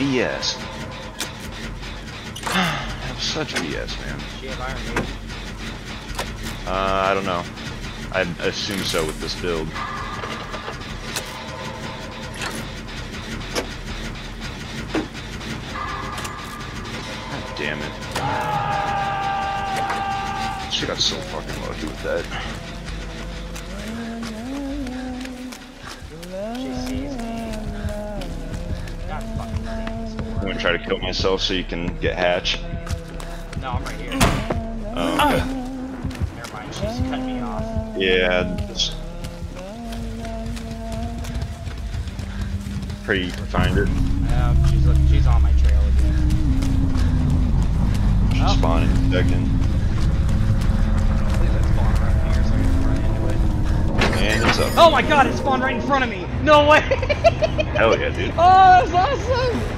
BS. That's such BS, man. She have Iron Maiden? I don't know. I assume so with this build. God damn it. She got so fucking lucky with that. She sees me. God fucking damn. I'm gonna try to kill myself so you can get Hatch. No, I'm right here. Oh, okay. Never mind, she's cut me off. Yeah, just pray you can find her. She's on my trail again. She's spawning in a second. Please let spawn right here so I can run into it. And it's up. Oh my god, it spawned right in front of me! No way! Hell yeah, dude. Oh, that's awesome!